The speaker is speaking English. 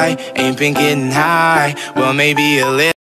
I ain't been getting high. Well, maybe a little.